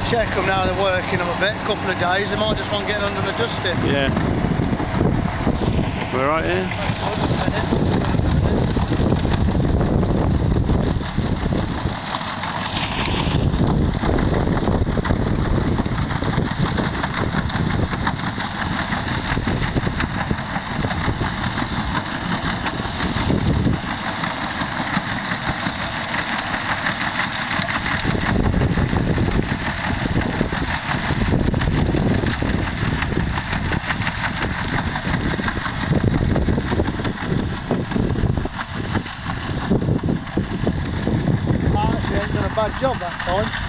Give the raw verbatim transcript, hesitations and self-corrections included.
check them now they're working them a bit, a couple of days, they might just want getting under the dusting. Yeah. We're right here. Done a bad job that time.